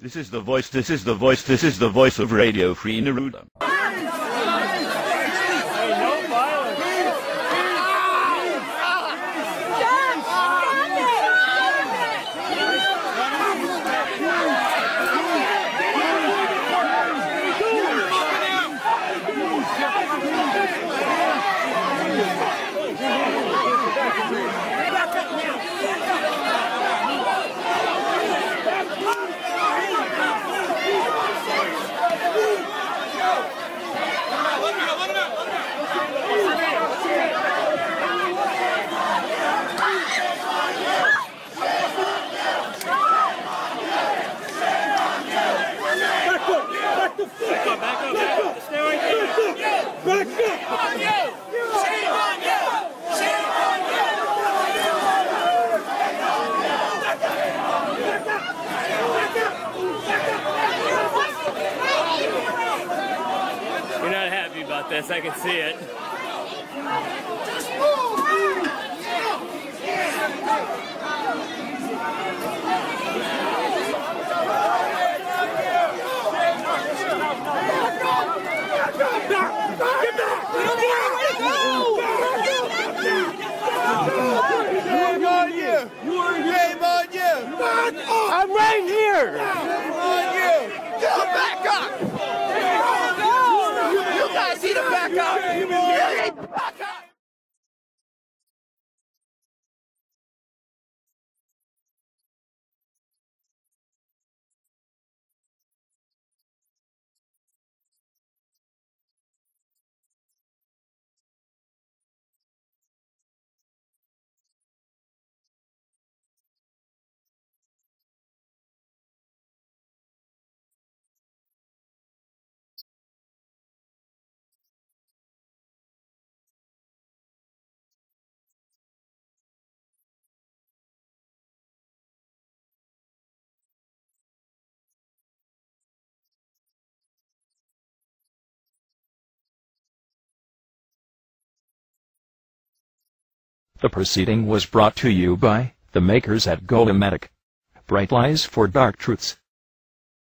This is the voice of Radio Free Neruda. You're not happy about this, I can see it. Shame on you! Shame on you! I'm right here! Shame on you! Get back up! You guys need to back up! You need to back up! The proceeding was brought to you by the makers at Limerick. Bright lies for dark truths.